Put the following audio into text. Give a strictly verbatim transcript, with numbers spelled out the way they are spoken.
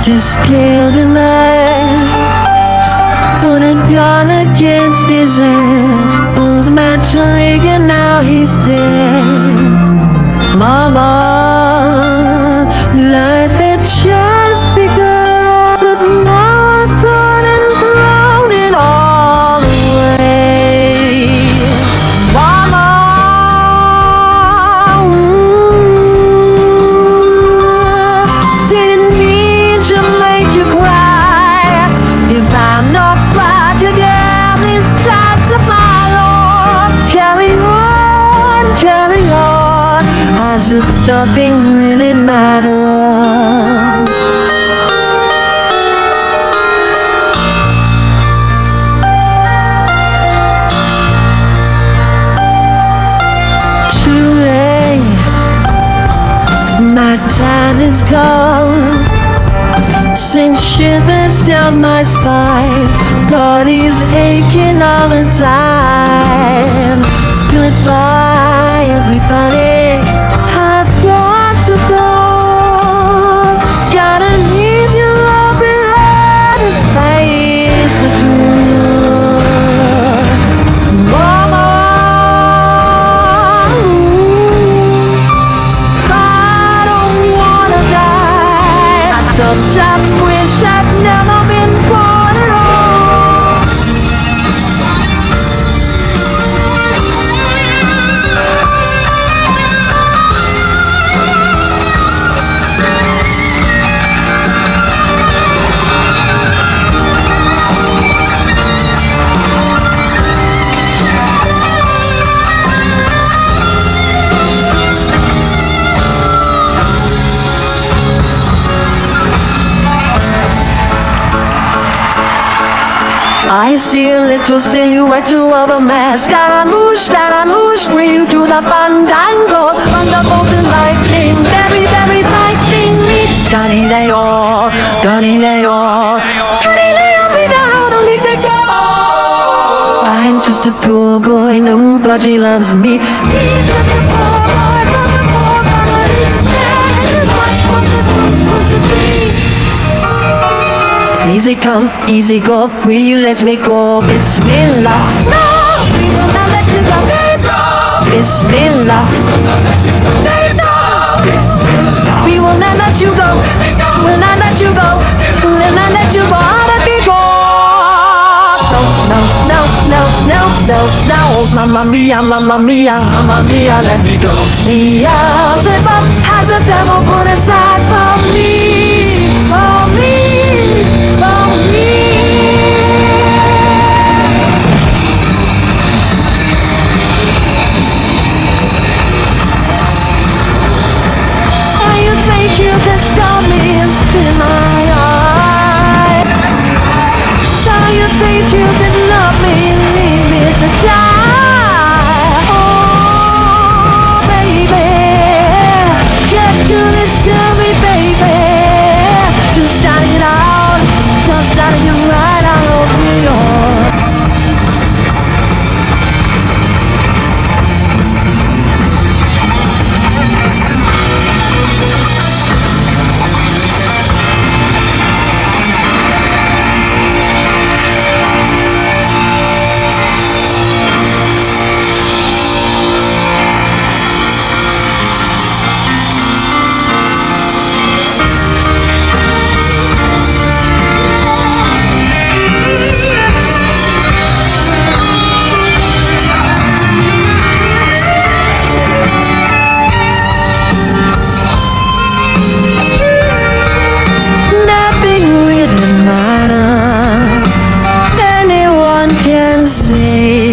just killed a man, put a gun against his head, pulled my trigger and now he's dead. Mama, life had just begun, but now I've gone and thrown it all away. Mama, didn't mean to make you cry. If I'm not proud, you get these times of my Lord. Carry on, carry on, as if nothing really mattered. Too late, my time is gone. Send shivers down my spine, body's aching all the time. Goodbye, everybody, I've got to go. Gotta leave you all behind and face the truth. Mama, I don't wanna die. I sometimes wish I'd never been born at all. I see a little silhouette of a mask. Scaramouche, Scaramouche, bring you to the fandango. Thunderbolt and lightning, very, very lightning me. Galileo, Galileo, Galileo, me down, only they go. I'm just a poor boy, nobody loves me. He's just a poor boy, but a poor boy is dead. What was this supposed to be? Easy come, easy go, will you let me go? Bismillah, no, we will not let you go. Bismillah, we will not let you go. Will not let you go. Will not let you go. Let me go. No, no, no, no, no, no, no. Mamma mia, mamma mia, mamma mia, let me go. Mia, slip up, has the devil put aside for me, for me, for me. You can stop me and spin my eye. Shall you think you can love me and leave me to die? Oh, baby, can't you listen to me, baby? Just starting it out, just starting it right out of New York. Say